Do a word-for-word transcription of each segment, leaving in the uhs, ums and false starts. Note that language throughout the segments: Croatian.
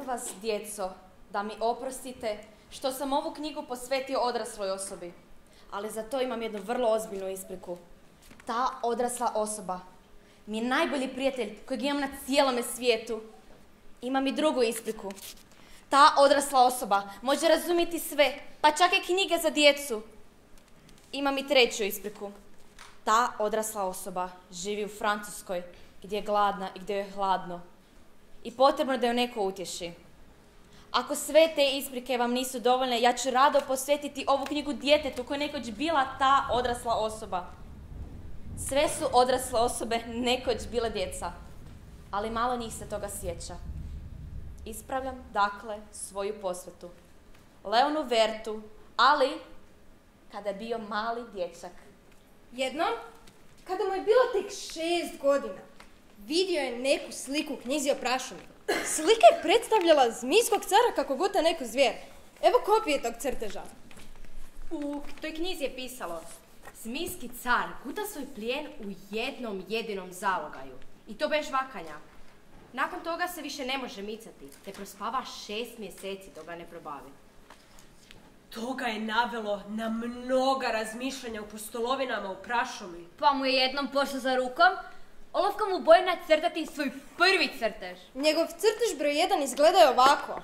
Molim vas, djeco, da mi oprostite što sam ovu knjigu posvetio odrasloj osobi. Ali za to imam jednu vrlo ozbiljnu ispriku. Ta odrasla osoba mi je najbolji prijatelj kojeg imam na cijelome svijetu. Imam i drugu ispriku. Ta odrasla osoba može razumjeti sve, pa čak i knjige za djecu. Imam i treću ispriku. Ta odrasla osoba živi u Francuskoj, gdje je gladna i gdje je hladno. I potrebno je da ju neko utješi. Ako sve te isprike vam nisu dovoljne, ja ću rado posvetiti ovu knjigu djetetu koja je nekoć bila ta odrasla osoba. Sve su odrasle osobe nekoć bile djeca, ali malo njih se toga sjeća. Ispravljam, dakle, svoju posvetu. Leonu Vertu, ali kada je bio mali dječak. Jednom, kada mu je bilo tek šest godina, vidio je neku sliku u knjizi o prašumi. Slika je predstavljala zmijskog cara kako guta neku zvijer. Evo kopije tog crteža. U toj knjizi je pisalo: zmijski car guta svoj plijen u jednom jedinom zalogaju. I to bez žvakanja. Nakon toga se više ne može micati, te prospava šest mjeseci dok ga ne probavi. To ga je navelo na mnoga razmišljanja u pustolovinama u prašumi. Pa mu je jednom pošao za rukom, olovka mu boje nacrtati svoj prvi crtež. Njegov crtež broj jedan izgleda je ovako.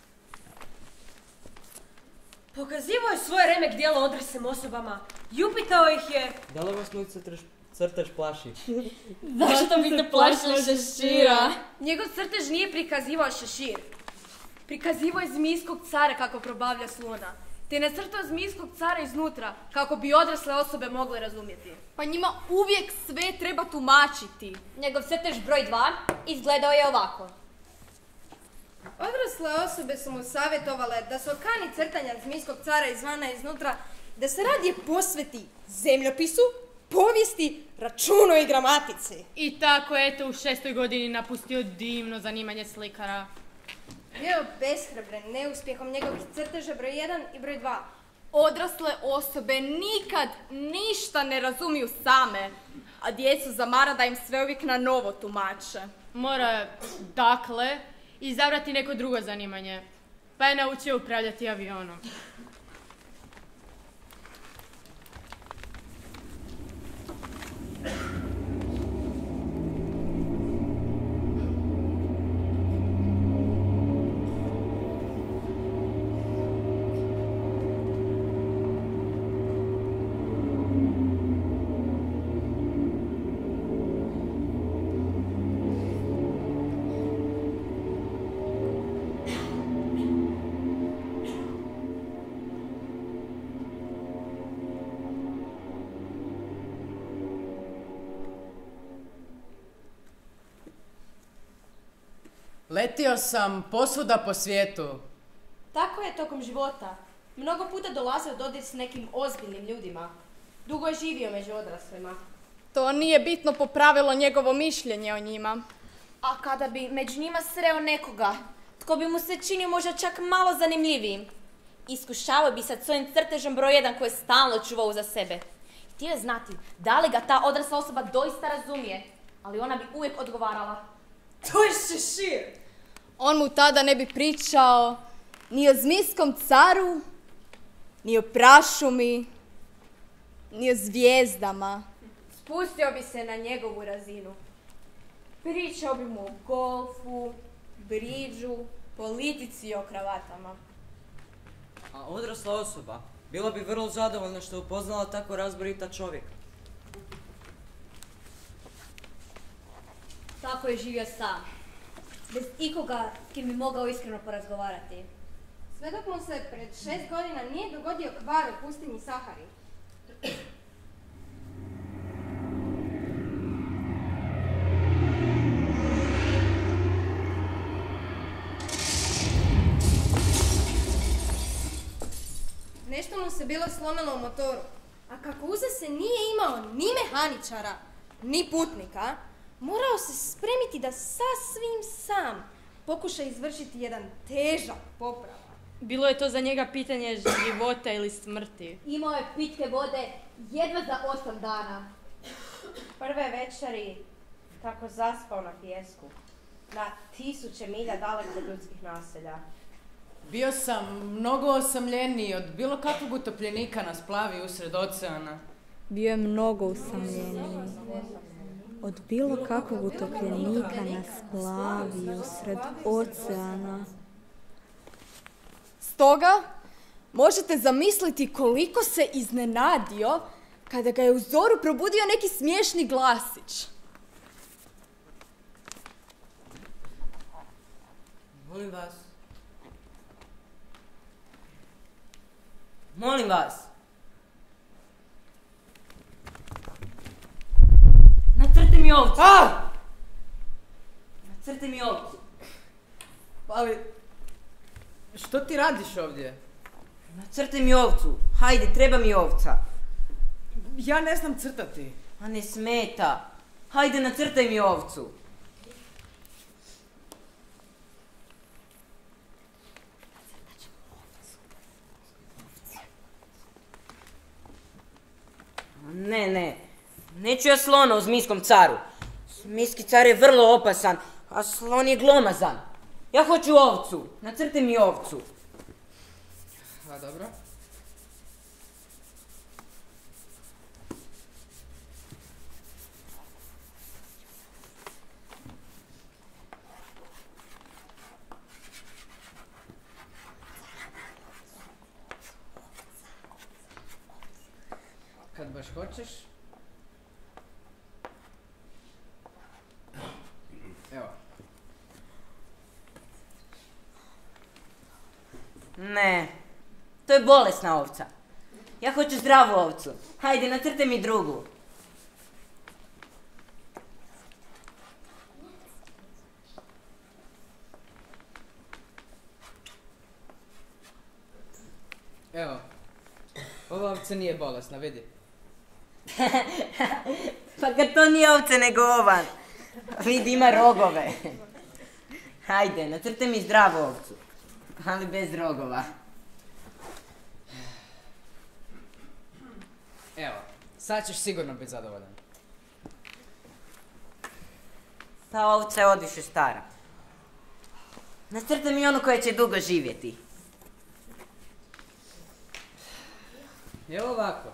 Pokazivao je svoje remek dijelo odraslim osobama i upitao ih je: da li vas moj crtež, crtež plaši? Zašto bi te plašilo šešira? Njegov crtež nije prikazivao šešir. Prikazivao je zmijskog cara kako probavlja slona, te je nacrtao zmijskog cara iznutra kako bi odrasle osobe mogle razumjeti. Pa njima uvijek sve treba tumačiti. Njegov crtež broj dva izgledao je ovako. Odrasle osobe su mu savjetovale da se okani crtanja zmijskog cara izvana i iznutra, da se radije posveti zemljopisu, povijesti, računu i gramatici. I tako eto u šestoj godini napustio divno zanimanje slikara. Bio je beshrabren neuspjehom njegovih crteža broj jedan i broj dva. Odrasle osobe nikad ništa ne razumiju same, a djecu zamara da im sve uvijek na novo tumače. Mora, dakle, izabrati neko drugo zanimanje, pa je naučio upravljati avionom. Letio sam posvuda po svijetu. Tako je tokom života. Mnogo puta dolazio u dodir s nekim ozbiljnim ljudima. Dugo je živio među odraslima. To nije bitno popravilo njegovo mišljenje o njima. A kada bi među njima sreo nekoga, tko bi mu se činio možda čak malo zanimljivijim, iskušavao bi sa svojim crtežom broj jedan koji je stalno čuvao za sebe. Htio je znati da li ga ta odrasla osoba doista razumije, ali ona bi uvijek odgovarala: to je šešir. On mu tada ne bi pričao ni o zmijskom caru, ni o prašumi, ni o zvijezdama. Spustio bi se na njegovu razinu. Pričao bi mu o golfu, bridžu, politici i o kravatama. A odrasla osoba bila bi vrlo zadovoljna što je upoznala tako razborita čovjeka. Tako je živio sam, bez ikoga s kim bi mogao iskreno porazgovarati. Sve dok mu se pred šest godina nije dogodio kvar u pustinji Sahari. Nešto mu se bilo slomilo u motoru, a kako uza se nije imao ni mehaničara, ni putnika, morao se spremiti da sasvim sam pokuša izvršiti jedan težak popravak. Bilo je to za njega pitanje života ili smrti. Imao je pitke vode jedva za osam dana. Prve večeri kako zaspao na pijesku. na tisuće milja daleko od ljudskih naselja. Bio sam mnogo osamljeniji od bilo kakvog utopljenika na splavi usred oceana. Bio je mnogo usamljeniji od bilo kakvog utopljenika na splavi usred oceana. Stoga možete zamisliti koliko se iznenadio kada ga je u zoru probudio neki smiješni glasić. Molim vas. Molim vas. Nacrti mi ovcu. A! Nacrti mi ovcu. Ali, što ti radiš ovdje? Nacrti mi ovcu. Hajde, treba mi ovca. Ja ne znam crtati. A ne smeta. Hajde, nacrtaj mi ovcu. Ne, ne. Neću ja slona u Zmijskom caru. Zmijski car je vrlo opasan, a slon je glomazan. Ja hoću ovcu. Nacrtaj mi ovcu. A dobro. Kad baš hoćeš. Evo. Ne, to je bolesna ovca. Ja hoću zdravu ovcu. Hajde, nacrtaj mi drugu. Evo. Ova ovca nije bolesna, vidi. Pa kad to nije ovce nego ovan. Vidi, ima rogove. Hajde, nacrtaj mi zdravu ovcu. Ali bez rogova. Evo, sad ćeš sigurno biti zadovoljan. Ta ovca je odviše stara. Nacrtaj mi onu koja će dugo živjeti. Evo ovako.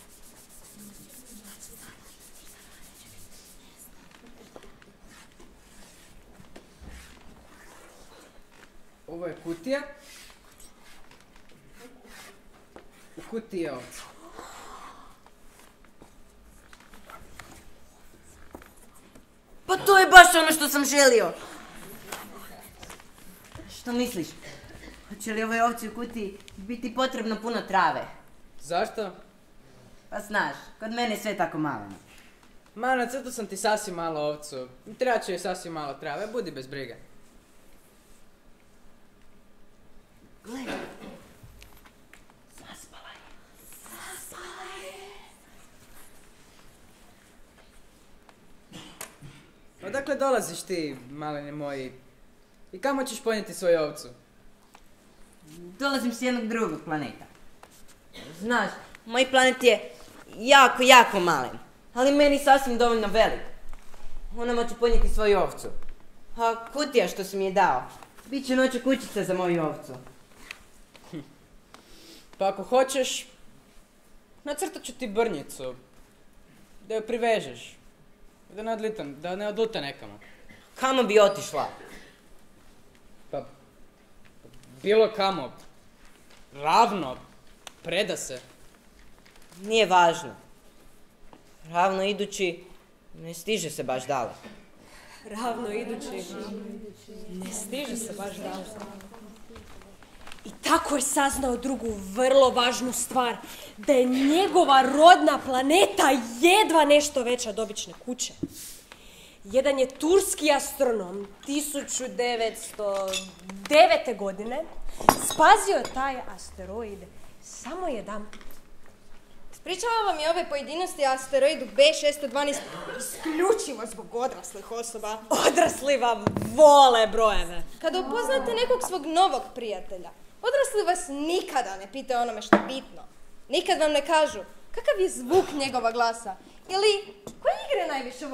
Ovo je kutija. U kutiji je ovca. Pa to je baš ono što sam želio. Što misliš? Hoće li ovoj ovci u kutiji biti potrebno puno trave? Zašto? Pa znaš, kod mene je sve tako malo. Ma, nacrtao sam ti sasvim malo ovcu. Treba će joj sasvim malo trave, budi bez brige. Gledaj. Zaspala je. Zaspala je. Odakle dolaziš ti, malene moji? I kamo ćeš ponijeti svoju ovcu? Dolazim s jednog drugog planeta. Znaš, moj planet je jako, jako malen. Ali meni sasvim dovoljno velik. Onamo ću ponijeti svoju ovcu. A kutija što si mi je dao, bit će noća kućica za moju ovcu. Pa ako hoćeš, nacrtat ću ti brnjicu. Da joj privežeš. Da ne odlita, da ne odluta nekamo. Kamo bi otišla? Pa, bilo kamo. Ravno. Preda se. Nije važno. Ravno idući ne stiže se baš daleko. Ravno idući ne stiže se baš daleko. I tako je saznao drugu vrlo važnu stvar, da je njegova rodna planeta jedva nešto veća od obične kuće. Jedan je turski astronom tisuću devetsto devete. godine spazio taj asteroid samo jedanput. Ispričavam vam i ove pojedinosti o asteroidu B šesto dvanaest isključivo zbog odraslih osoba. Odrasli vam vole brojeve. Kada upoznate nekog svog novog prijatelja, odrasli vas nikada ne pitaju onome što je bitno. Nikad vam ne kažu kakav je zvuk njegova glasa ili koje igre najviše voli.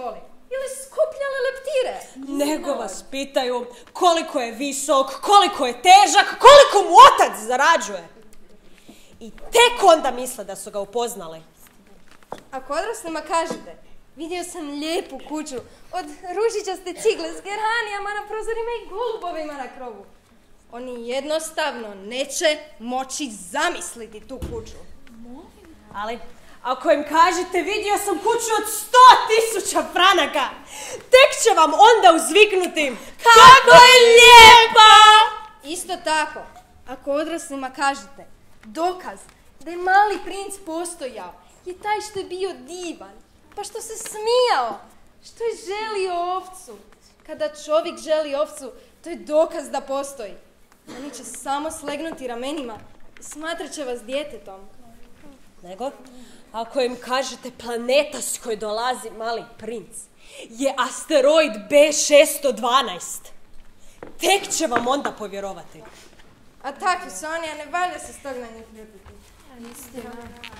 ili skupljale leptire. Nego vas pitaju koliko je visok, koliko je težak, koliko mu otac zarađuje. I tek onda misle da su ga upoznali. Ako odraslima kažete, vidio sam lijepu kuću od ružičaste cigle s geranijama na prozorima i golubovima na krovu. Oni jednostavno neće moći zamisliti tu kuću. Ali ako im kažete vidio sam kuću od sto tisuća franaka, tek će vam onda uzviknuti kako je lijepa! Isto tako, ako odraslima kažete dokaz da je mali princ postojao je taj što je bio divan, pa što se smijao, što je želio ovcu. Kada čovjek želi ovcu, to je dokaz da postoji. Oni će samo slegnuti ramenima i smatrat će vas djetetom. Nego, ako im kažete planeta s koje dolazi mali princ je asteroid B šesto dvanaest, tek će vam onda povjerovati. A takvi su oni, a ne valja se s tog na njih ljutiti. Istina.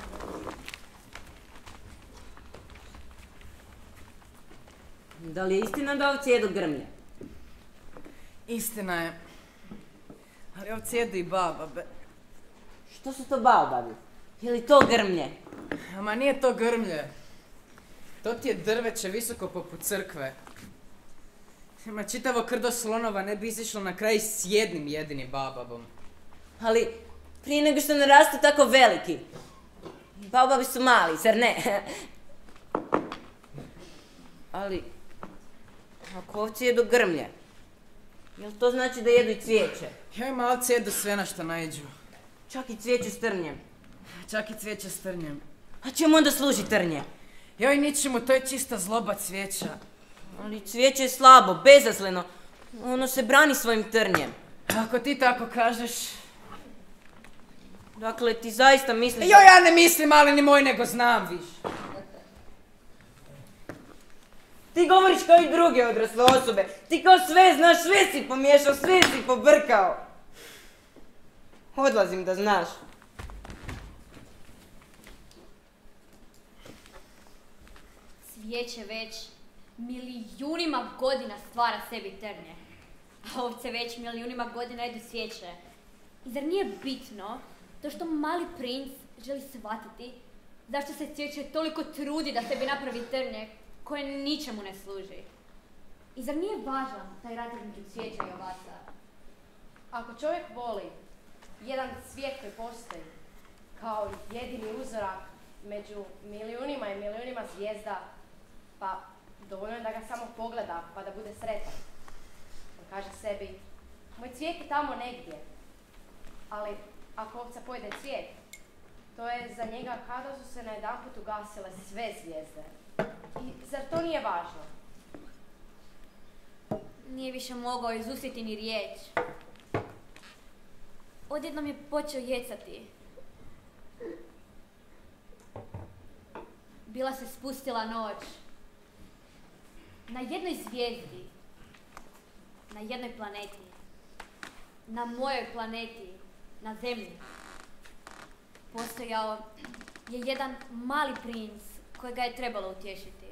Da li je istina da ovci jedu grmlje? Istina je. Ali ovci jedu i baobabe. Što su to baobabi? Je li to grmlje? Ma nije to grmlje. To ti je drveće visoko poput crkve. Ma čitavo krdo slonova ne bi izišlo na kraj s jednim jedinim baobabom. Ali prije nego što narastu tako veliki. Baobabi su mali, zar ne? Ali ako ovci jedu grmlje, jel to znači da jedu i cvijeće? Joj, malci jedu sve na što naiđu. Čak i cvijeće s trnjem. Čak i cvijeće s trnjem. A čemu onda služi trnje? Joj, ničemu, to je čista zloba cvijeća. Ali cvijeće je slabo, bezasleno. Ono se brani svojim trnjem. Ako ti tako kažeš. Dakle, ti zaista misliš... Joj, ja ne mislim, ali ni moj, nego znam više. Ti govoriš kao i druge odrasle osobe. Ti kao sve znaš, sve si pomiješao, sve si pobrkao. Odlazim da znaš. Cvijeće već milijunima godina stvara sebi trnje, a ovce već milijunima godina jedu cvijeće. I zar nije bitno to što mali princ želi shvatiti zašto se cvijeće toliko trudi da sebi napravi trnje koje ničemu ne služi? I zar nije važan taj rat između cvijeća i ovaca? Ako čovjek voli jedan svijet koji postoji kao jedini uzorak među milijunima i milijunima zvijezda, pa dovoljno je da ga samo pogleda pa da bude sretan. On kaže sebi, moj cvijet je tamo negdje, ali ako ovca pojede cvijet, to je za njega kada su se najedanput ugasile sve zvijezde. I zar to nije važno? Nije više mogao izustiti ni riječ. Odjednom je počeo jecati. Bila se spustila noć. Na jednoj zvijezdi, na jednoj planeti, na mojoj planeti, na Zemlji, postojao je jedan mali princ kojega je trebalo utješiti.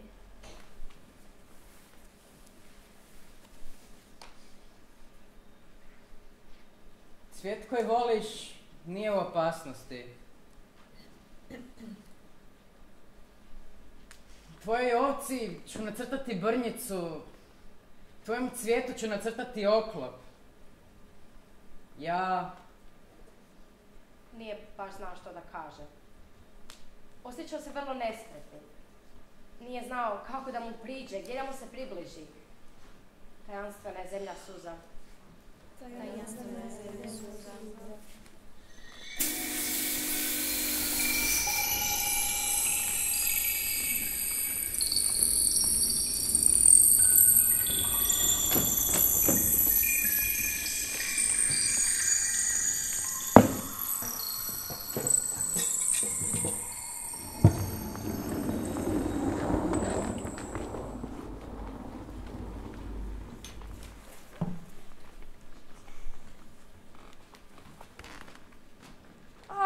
Svijet koji voliš nije u opasnosti. Tvojoj ovci ću nacrtati brnjicu, tvojem cvijetu ću nacrtati oklop. Ja... Nije baš znao što da kaže. Osjećao se vrlo nespretnim. Nije znao kako da mu priđe, gdje da mu se približi. Tajanstvena je zemlja suza. Tajanstvena je zemlja suza.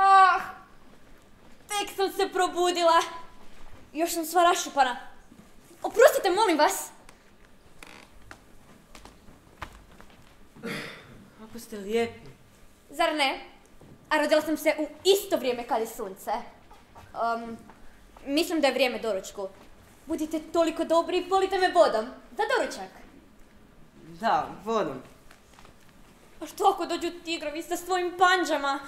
Tek sam se probudila. Još sam sva rašupana. Oprostite, molim vas. Kako ste lijepi. Zar ne? A rodila sam se u isto vrijeme kad je sunce. Um, mislim da je vrijeme doručku. Budite toliko dobri i polite me vodom. Za doručak. Da, vodom. A što ako dođu tigrovi sa svojim panđama?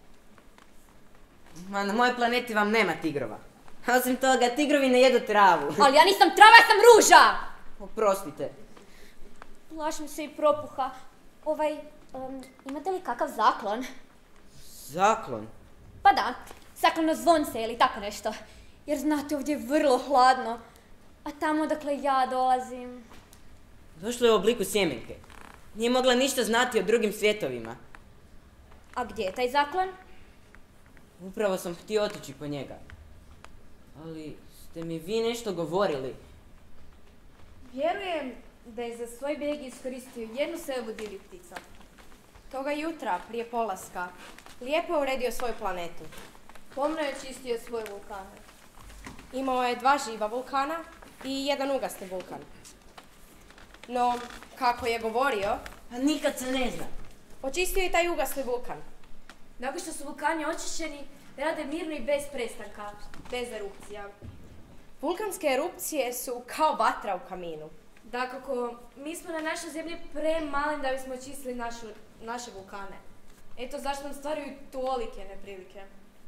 Ma na mojoj planeti vam nema tigrova. Osim toga, tigrovi ne jedu travu. Ali ja nisam trava, ja sam ruža! Oprostite. Plašim se i propuha. Ovaj, um, imate li kakav zaklon? Zaklon? Pa da, saklano zvonce ili tako nešto. Jer znate, ovdje je vrlo hladno. A tamo odakle ja dolazim... Došlo je u obliku sjemenke. Nije mogla ništa znati o drugim svjetovima. A gdje je taj zaklon? Upravo sam htio otići po njega. Ali ste mi vi nešto govorili. Vjerujem da je za svoj bijeg iskoristio jednu selbu divljih ptica. Toga jutra, prije polaska, lijepo je uredio svoju planetu. Pomno je čistio svoje vulkane. Imao je dva živa vulkana i jedan ugasni vulkan. No, kako je govorio... A nikad se ne zna. Očistio je taj ugasni vulkan. Nakon što su vulkani očišćeni, rade mirno i bez prestanka, bez erupcija. Vulkanske erupcije su kao vatra u kaminu. Dakako, mi smo na našoj zemlji premali da bismo očistili našu, naše vulkane. Eto zašto nam stvaraju tolike neprilike.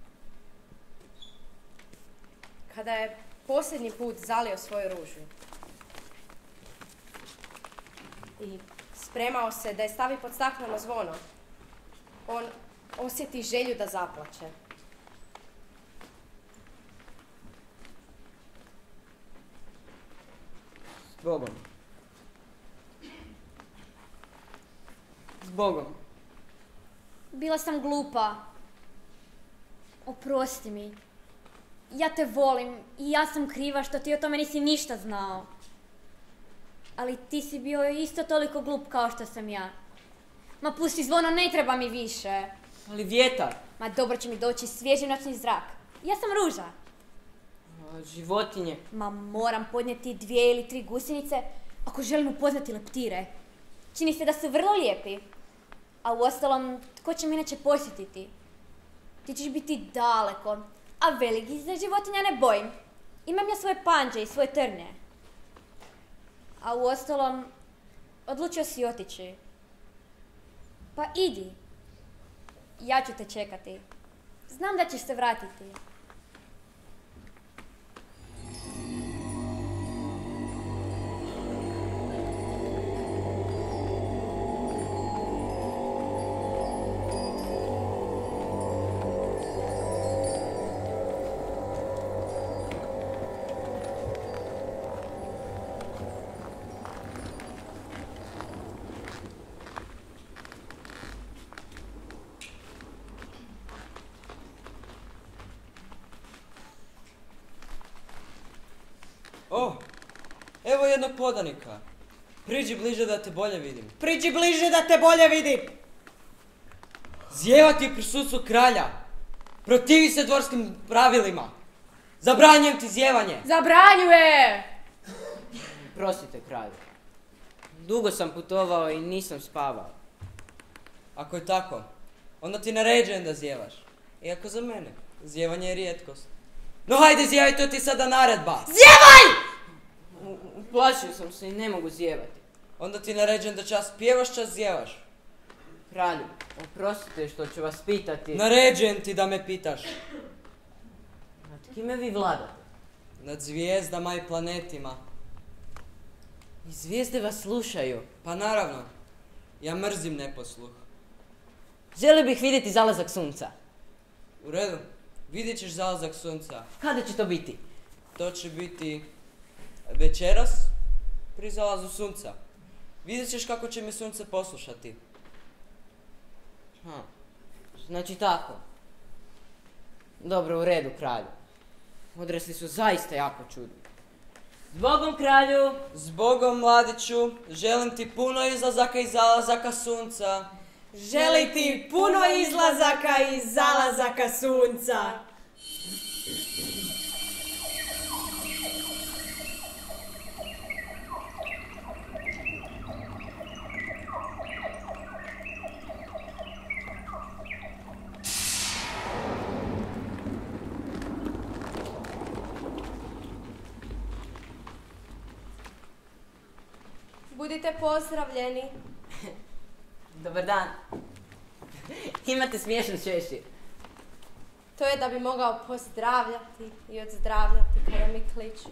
Kada je posljednji put zalio svoju ružu i spremao se da je stavi pod stakleno zvono, on osjeti želju da zaplače. S Bogom. S Bogom. Bila sam glupa. Oprosti mi. Ja te volim i ja sam kriva što ti o tome nisi ništa znao. Ali ti si bio isto toliko glup kao što sam ja. Ma pusti zvono, ne treba mi više. Ali vjetar. Ma dobro će mi doći svježi noćni zrak. Ja sam ruža. A, životinje. Ma moram podnijeti dvije ili tri gusjenice ako želim upoznati leptire. Čini se da su vrlo lijepi. A uostalom, tko će me inače posjetiti? Ti ćeš biti daleko, a velikih se životinja ne bojim. Imam ja svoje panđe i svoje trnje. A uostalom, odlučio si otići. Pa idi. Ja ću te čekati. Znam da ćeš se vratiti. O, evo jednog podanika. Priđi bliže da te bolje vidim. Priđi bliže da te bolje vidim. Zijevati u prisustvu kralja. Protivi se dvorskim pravilima. Zabranjujem ti zijevanje. Zabranjuje! Prostite, kralju. Dugo sam putovao i nisam spavao. Ako je tako, onda ti naređujem da zijevaš. Iako za mene, zijevanje je rijetkost. No hajde zijevaj, to ti sada naredba. Zijevaj! Uplašio sam se i ne mogu zijevati. Onda ti naređujem da čas pjevaš, čas zijevaš. Kralju, oprostite što ću vas pitati. Naređujem ti da me pitaš. Nad kime vi vladate? Nad zvijezdama i planetima. I zvijezde vas slušaju. Pa naravno, ja mrzim neposluh. Želio bih vidjeti zalazak sunca. U redu, vidjet ćeš zalazak sunca. Kada će to biti? To će biti večeras pri zalazu sunca. Vidjet ćeš kako će me sunce poslušati. Ha, znači tako. Dobro, u redu, kralju. Odrasli su zaista jako čudni. Zbogom, kralju! Zbogom, mladiću, želim ti puno izlazaka i zalazaka sunca. Želi ti puno izlazaka i zalazaka sunca. Budite pozdravljeni. Dobar dan. Imate smiješan šešir. To je da bi mogao pozdravljati i odzdravljati kada mi kliču.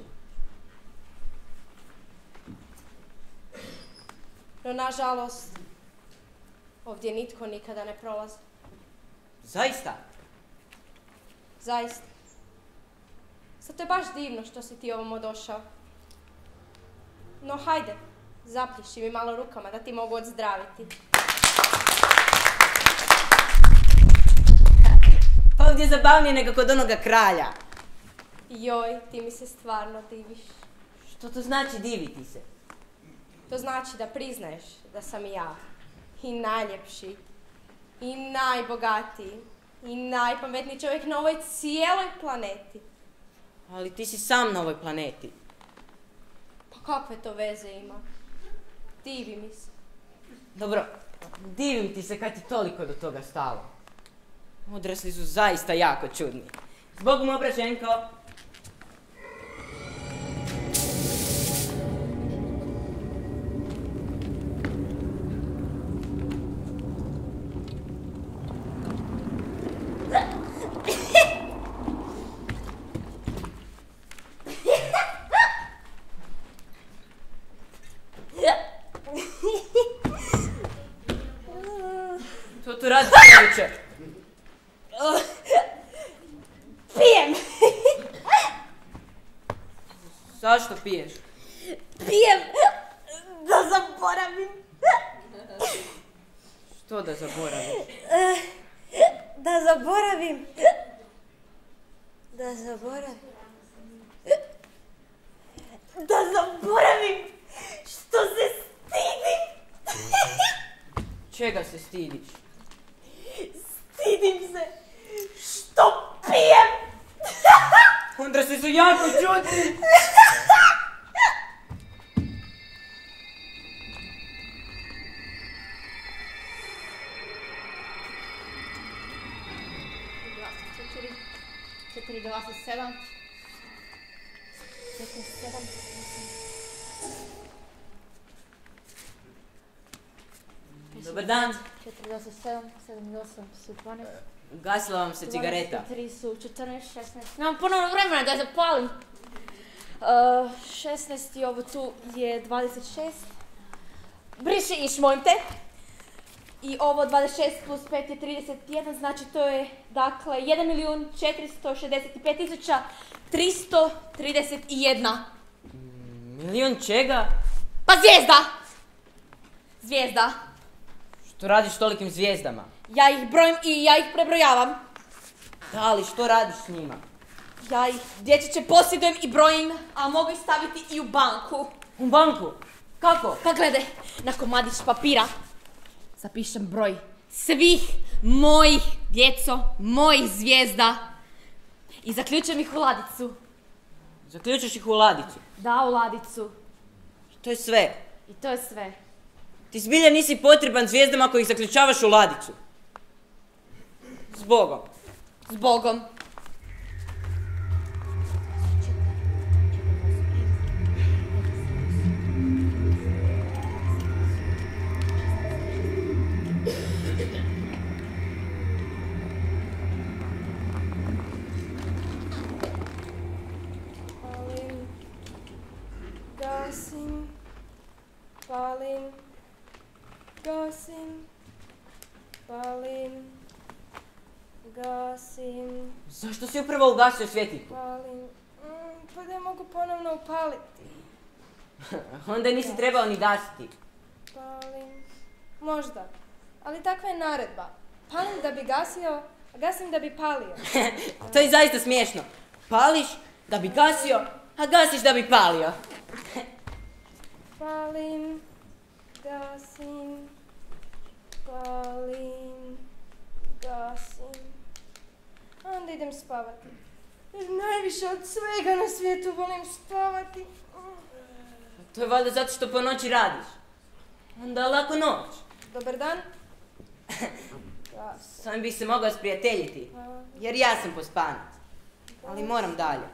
No, nažalost, ovdje nitko nikada ne prolazi. Zaista? Zaista. Zato je baš divno što si ti ovamo došao. No, hajde, zaplješi mi malo rukama da ti mogu odzdraviti. Ovdje je zabavnije nego kod onoga kralja. Joj, ti mi se stvarno diviš. Što to znači diviti se? To znači da priznaješ da sam ja i najljepši, i najbogatiji, i najpametniji čovjek na ovoj cijeloj planeti. Ali ti si sam na ovoj planeti. Pa kakve to veze ima? Divi mi se. Dobro, divim ti se kad ti toliko do toga stalo. Odrasli su zaista jako čudni. Zbog mu obraženko. Što tu radiš, čovječe? Pijem! Zašto piješ? Pijem da zaboravim. Što da zaboraviš? Da zaboravim. Da zaboravim. Da zaboravim što se stidim. Čega se stidiš? Stidim se što pijem. Odrasli su jako čudni. četiri, dvadeset sedam. Dobar dan. četiri, dvadeset sedam, sedam i osam su dvanaest. Ugasila vam se cigareta. dvadeset tri su četrnaest, šesnaest. Nemam ponovno vremena da je zapalim. Uh, šesnaest i ovo tu je dvadeset šest. Briši iš, molim te. I ovo dvadeset šest plus pet je trideset jedan, znači to je, dakle, jedan milijun četiristo šezdeset pet tisuća tristo trideset jedna. Milion čega? Pa zvijezda! Zvijezda. Što radiš s tolikim zvijezdama? Ja ih brojim i ja ih prebrojavam. Da, ali što radiš s njima? Ja ih dječeće posjedujem i brojim, a mogu ih staviti i u banku. U banku? Kako? Pa gledaj, na komadić papira zapišem broj svih mojih, djeco, mojih zvijezda i zaključujem ih u ladicu. Zaključuš ih u ladicu? Da, u ladicu. To je sve. I to je sve. Ti zbilja nisi potreban zvijezdama ako ih zaključavaš u ladicu. Zbogom. Zbogom. Palim, gasim, palim, gasim, palim, gasim, Zašto si upravo ugasio svjetiljku? palim. Mm, pa da je mogu ponovno upaliti. Onda je nisi trebao ni gasiti. Palim. Možda. Ali takva je naredba. Palim da bi gasio, a gasim da bi palio. To je zaista smiješno. Pališ da bi gasio, a gasiš da bi palio. Palim, gasim, palim, gasim. A onda idem spavati. Jer najviše od svega na svijetu volim spavati. To je valjda zato što po noći radiš. Onda lako noć. Dobar dan. Gasim. S ovim bih se mogao sprijateljiti. Jer ja sam pospanac. Ali moram dalje.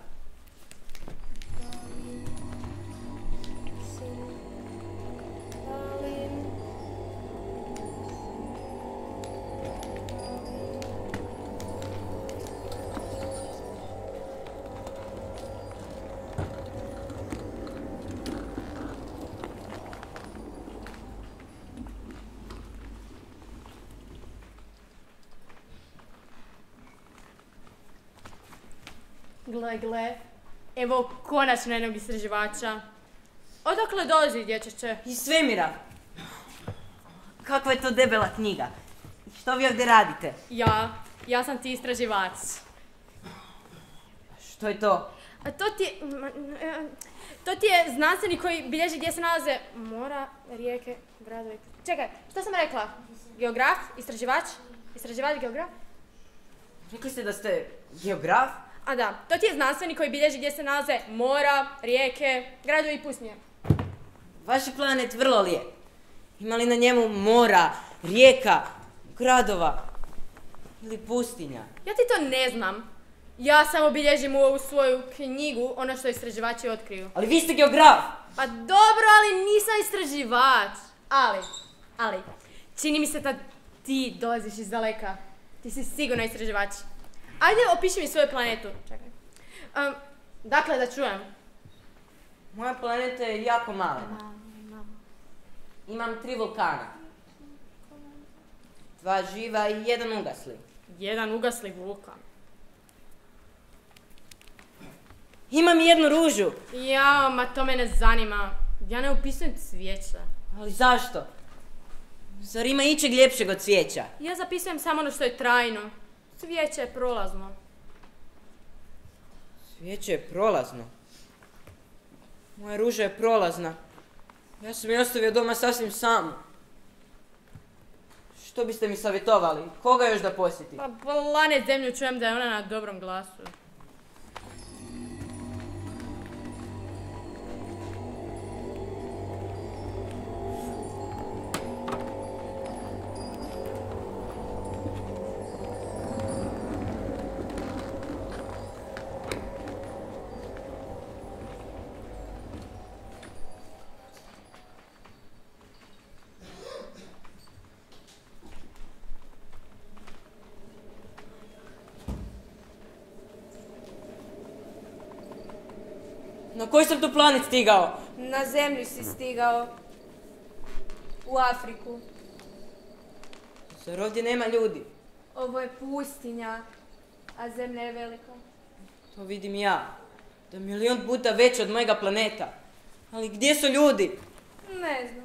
Gle, gle. Evo konačno jednog istraživača. Odakle dolazi dječače? Iz svemira. Kakva je to debela knjiga. Što vi ovdje radite? Ja, ja sam ti istraživač. Što je to? A to ti je, to ti je znanstvenik koji bilježi gdje se nalaze mora, rijeke, gradovi. Čekaj, što sam rekla? Geograf, istraživač, istraživač, geograf? Rekli ste da ste geograf? A da, to ti je znanstvenik koji bilježi gdje se nalaze mora, rijeke, gradovi i pustinje. Vaš je planet vrlo lijep. Ima li na njemu mora, rijeka, gradova ili pustinja? Ja ti to ne znam. Ja samo bilježim u ovu svoju knjigu ono što istraživači otkriju. Ali vi ste geograf! Pa dobro, ali nisam istraživač. Ali, ali, čini mi se da ti dolaziš iz daleka. Ti si sigurno istraživač. Ajde, opiši mi svoju planetu. Čekaj. Um, dakle, da čujem. Moja planeta je jako mala. Imam tri vulkana. Dva živa i jedan ugasli. Jedan ugasli vulkan. Imam jednu ružu. Ja, ma to me ne zanima. Ja ne upisujem cvijeća. Ali zašto? Zar ima ičeg ljepšeg od cvijeća? Ja zapisujem samo ono što je trajno. Cvijeće je prolazno. Cvijeće je prolazno? Moja ruža je prolazna. Ja sam je ostavio doma sasvim sam. Što biste mi savjetovali? Koga još da posjeti? Pa planet Zemlju čujem da je ona na dobrom glasu. Na koji sam tu planet stigao? Na zemlju si stigao. U Afriku. Zar ovdje nema ljudi? Ovo je pustinja, a zemlja je velika. To vidim ja. Da je milion puta veća od mojega planeta. Ali gdje su ljudi? Ne znam.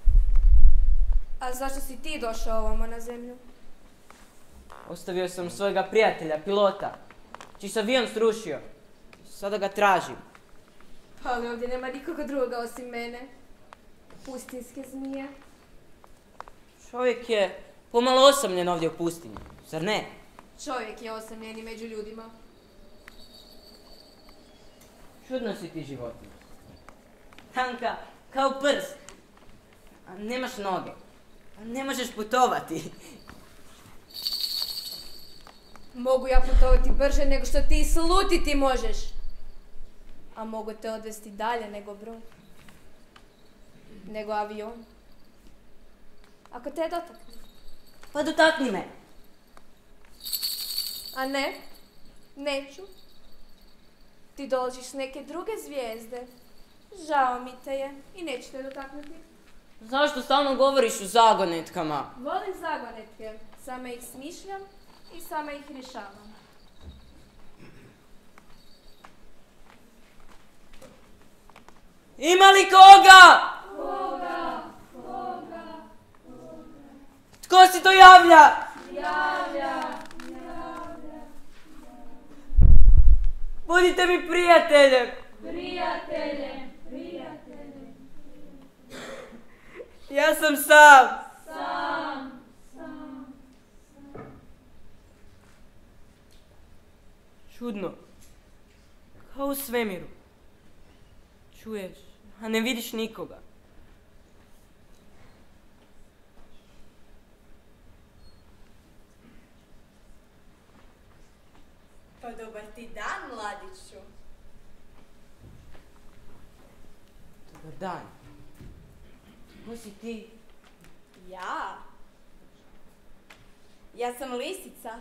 A zašto si ti došao ovamo na zemlju? Ostavio sam svojega prijatelja, pilota, čiji se avion srušio. Sada ga tražim. Ali ovdje nema nikoga druga osim mene. Pustinske zmije. Čovjek je pomalo osamljen ovdje u pustinji, zar ne? Čovjek je osamljeni među ljudima. Čudno si ti životinja. Tanka, kao prst. A nemaš noge. A ne možeš putovati. Mogu ja putovati brže nego što ti slutiti možeš. A mogu te odvesti dalje nego brod. Nego avion. Ako te dotakne. Pa dotakni me. A ne, neću. Ti dolaziš s neke druge zvijezde. Žao mi te je i neću te dotaknuti. Zašto stalno govoriš o zagonetkama? Volim zagonetke. Sama ih smišljam i sama ih rješavam. Ima li koga? Koga? Koga? Tko si to javlja? Javlja. Budite mi prijateljem. Prijatelje. Prijatelje. Ja sam sam. Sam. Sam. Čudno. Kao u svemiru. Čuješ, a ne vidiš nikoga. Pa dobar ti dan, mladiću. Dobar dan. Ko si ti? Ja? Ja sam lisica.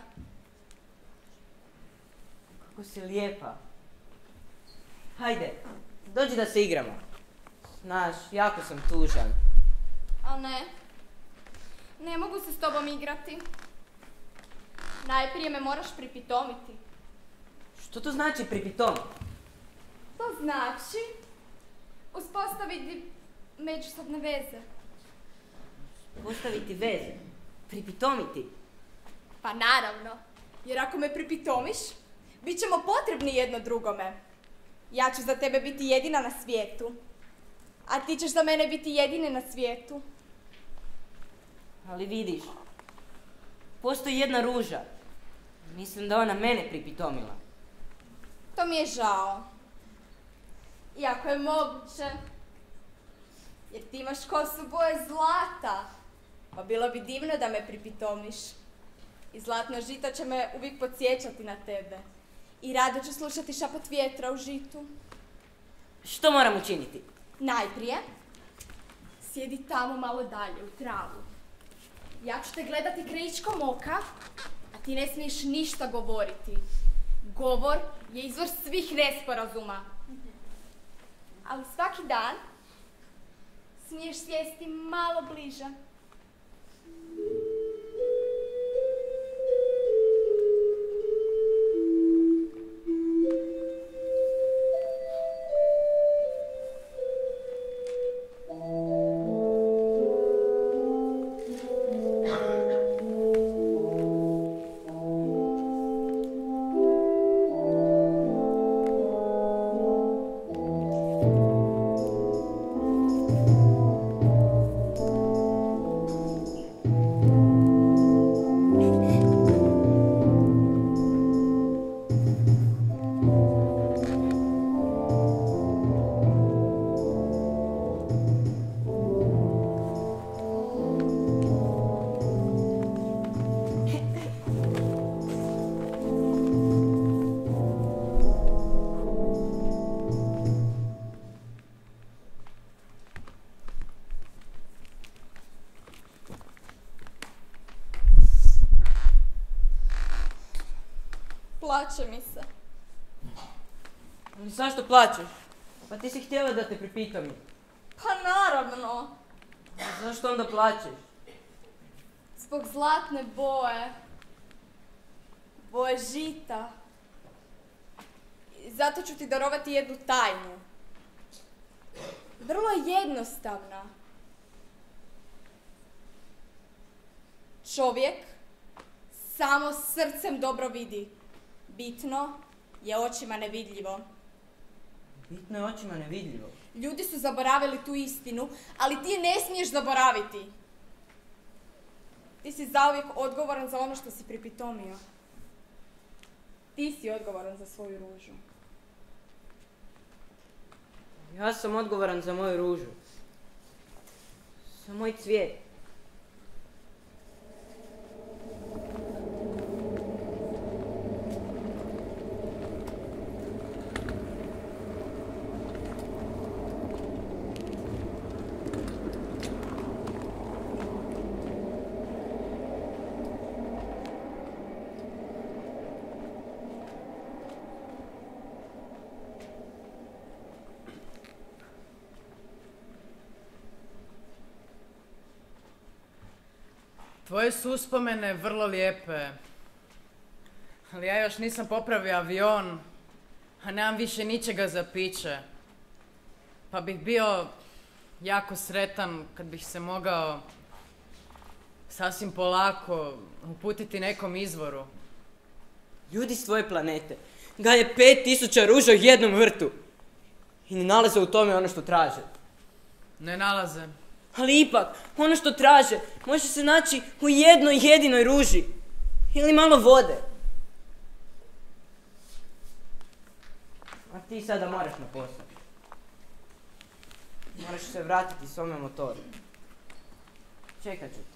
Kako si lijepa. Hajde, dođi da se igramo. Znaš, jako sam tužan. A ne. Ne mogu se s tobom igrati. Najprije me moraš pripitomiti. Što to znači pripitomi? To znači uspostaviti međusobne veze. Postaviti veze. Pripitomiti. Pa naravno, jer ako me pripitomiš, bit ćemo potrebni jedno drugome. Ja ću za tebe biti jedina na svijetu, a ti ćeš za mene biti jedini na svijetu. Ali vidiš, postoji jedna ruža. Mislim da ona mene pripitomila. To mi je žao. Iako je moguće, jer ti imaš kosu boje zlata, pa bilo bi divno da me pripitomiš. I zlatno žito će me uvijek podsjećati na tebe. I rado ću slušati šapot vjetra u žitu. Što moram učiniti? Najprije, sjedi tamo malo dalje, u travu. Ja ću te gledati krajičkom oka, a ti ne smiješ ništa govoriti. Govor je izvor svih nesporazuma. Ali svaki dan smiješ sjesti malo bliže. Plače mi se. Ali zašto plačeš? Pa ti si htjela da te pripitam. Pa naravno. A zašto onda plačeš? Zbog zlatne boje. Boje žita. I zato ću ti darovati jednu tajnu. Vrlo jednostavna. Čovjek samo srcem dobro vidi. Bitno je očima nevidljivo. Bitno je očima nevidljivo. Ljudi su zaboravili tu istinu, ali ti je ne smiješ zaboraviti. Ti si zauvijek odgovoran za ono što si pripitomio. Ti si odgovoran za svoju ružu. Ja sam odgovoran za moju ružu. Za moj cvijet. Tvoje su uspomene vrlo lijepe, ali ja još nisam popravio avion, a nemam više ničega za piće. Pa bih bio jako sretan kad bih se mogao sasvim polako uputiti nekom izvoru. Ljudi s tvoje planete gaje pet tisuća ruža u jednom vrtu i ne nalaze u tome ono što traže. Ne nalaze. Ali ipak, ono što traže može se naći u jednoj jedinoj ruži. Ili malo vode. A ti sada moraš na posao. Moraš se vratiti svome motoru. Čekat ću te.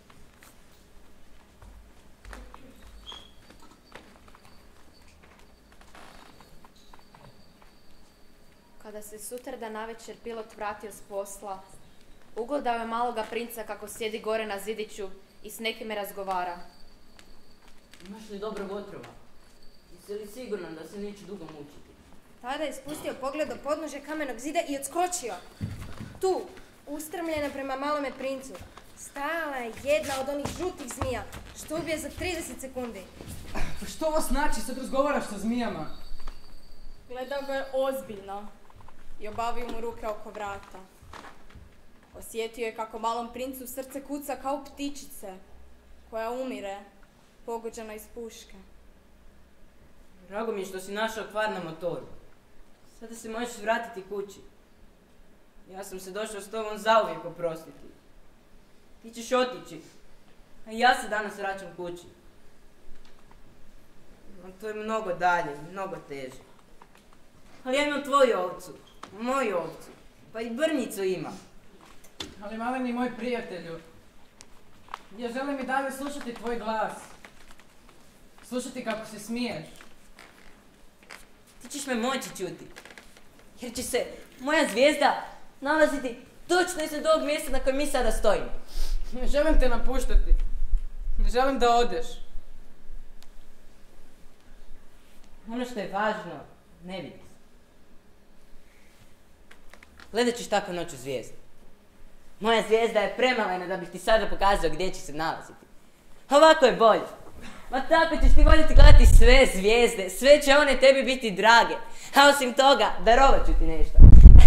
Kada se sutradan navečer pilot vratio s posla, ugledao je maloga princa kako sjedi gore na zidiću i s nekime razgovara. Imaš li dobro otrova? Jesi li siguran da se neće dugo mučiti? Tada je spustio pogled do podnožja kamenog zida i odskočio. Tu, ustrmljena prema malome princu, stajala je jedna od onih žutih zmija, što ubije za trideset sekundi. Pa što ovo znači? Sad razgovaraš sa zmijama? Gledao ga je ozbiljno i obavio mu ruke oko vrata. Osjetio je kako malom princu srce kuca kao ptičice koja umire, pogođena iz puške. Drago mi je što si našao kvar na motoru. Sada se možeš vratiti kući. Ja sam se došao s tobom zauvijek oprostiti. Ti ćeš otići, a ja se danas vraćam kući. No, to je mnogo dalje, mnogo teže. Ali ja imam tvoju ovcu, moju ovcu, pa i Brnjicu ima. Ali maleni moj prijatelju, ja želim i dalje slušati tvoj glas. Slušati kako se smiješ. Ti ćeš me moći čuti, jer će se moja zvijezda nalaziti točno iznad ovog mjesta na kojem mi sada stojimo. Ne želim te napuštati. Ne želim da odeš. Ono što je važno, ne vidi se. Gledat ćeš tako noć u zvijezdu. Moja zvijezda je premalena da bih ti sada pokazao gdje će se nalaziti. Ovako je bolje. Ma tako ćeš ti voljeti gledati sve zvijezde, sve će one tebi biti drage. A osim toga, darovat ću ti nešto.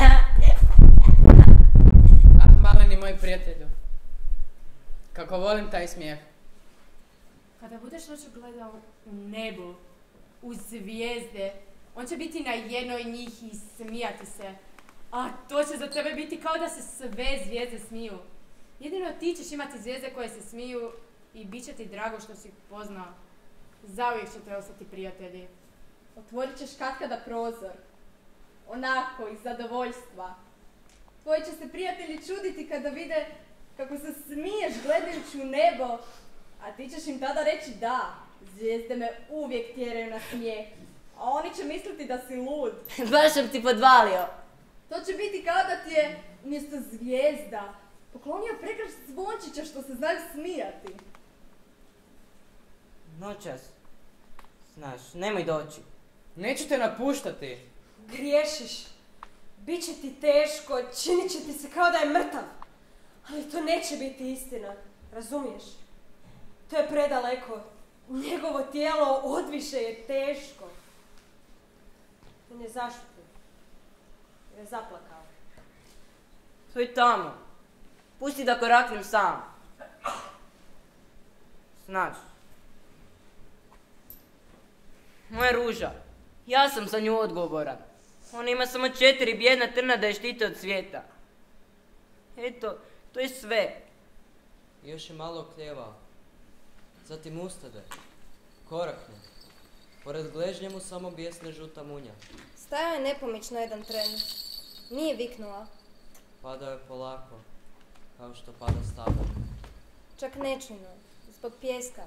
Ah, maleni moj prijatelju. Kako volim taj smijeh. Kada budeš noću gledao u nebo, u zvijezde, on će biti na jednoj njih i smijati se. A to će za tebe biti kao da se sve zvijezde smiju. Jedino ti ćeš imati zvijezde koje se smiju i bit će ti drago što si poznao. Zauvijek ćete ostati prijatelji. Otvorit ćeš katkada prozor. Onako, iz zadovoljstva. Tvoji će se prijatelji čuditi kada vide kako se smiješ gledajući u nebo, a ti ćeš im tada reći da, zvijezde me uvijek tjeraju na smijeh, a oni će misliti da si lud. Baš sam ti podvalio. To će biti kao da ti je umjesto zvijezda poklonio prekrš zvončića što se znaju smijati. Noćas, znaš, nemoj doći. Neću te napuštati. Griješiš. Biće ti teško, činit će ti se kao da je mrtav. Ali to neće biti istina, razumiješ? To je predaleko. Njegovo tijelo odviše je teško. On je zašutio. Je zaplakao. To je tamo. Pusti da koraknem sam. Znaš, moja ruža, ja sam za nju odgovoran. Ona ima samo četiri bijedna trna da je štite od svijeta. Eto, to je sve. Još je malo okljevao. Zatim ustade. Korakne. Pored gležnje mu samo bijesne žuta munja. Stajao je nepomično jedan tren. Nije viknula. Padao je polako, kao što pada stablo. Čak nečujno, zbog pijeska.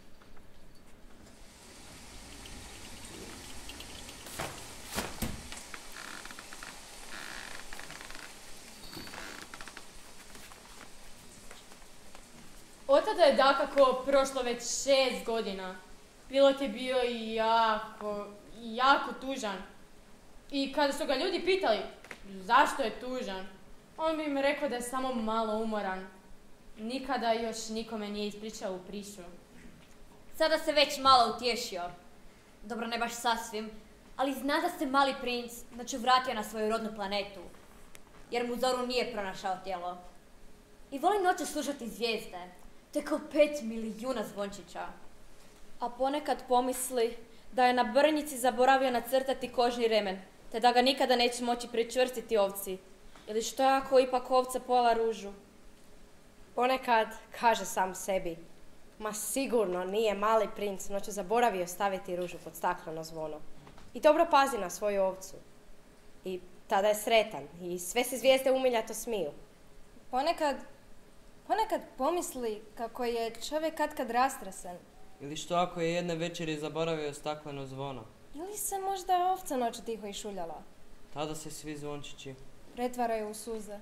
Od tada je dakako prošlo već šest godina. Pilot je bio jako, jako tužan. I kada su ga ljudi pitali zašto je tužan, on bi im rekao da je samo malo umoran. Nikada još nikome nije ispričao u priču. Sada se već malo utješio. Dobro, ne baš sasvim, ali zna da se mali princ znači vratio na svoju rodnu planetu, jer mu Zoru nije pronašao tijelo. I voli noću slušati zvijezde, to je kao pet milijuna zvončića. A ponekad pomisli da je na Brnjici zaboravio nacrtati kožni remen, te da ga nikada neće moći pričvrstiti ovci. Ili što ako ipak ovca pojela ružu? Ponekad kaže sam sebi, ma sigurno nije mali princ noću zaboravio staviti ružu pod stakleno zvono. I dobro pazi na svoju ovcu. I tada je sretan i sve se zvijezde umiljato smiju. Ponekad, ponekad pomisli kako je čovjek katkad rastrasan. Ili što ako je jedne večeri zaboravio stakleno zvono? Ili se možda ovca noć tiho išuljala. Tada se svi zvončići pretvaraju u suze.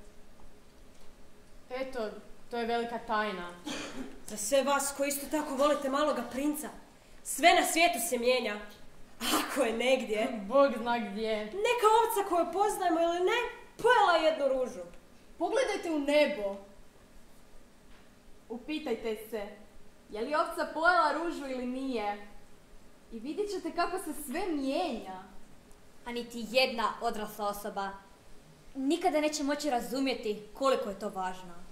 Eto, to je velika tajna. Za sve vas koji isto tako volite maloga princa, sve na svijetu se mijenja. Ako je negdje, Bog zna gdje. neka ovca koju poznajemo ili ne, pojela jednu ružu. Pogledajte u nebo. Upitajte se, je li ovca pojela ružu ili nije? I vidjet ćete kako se sve mijenja. A niti jedna odrasla osoba nikada neće moći razumjeti koliko je to važno.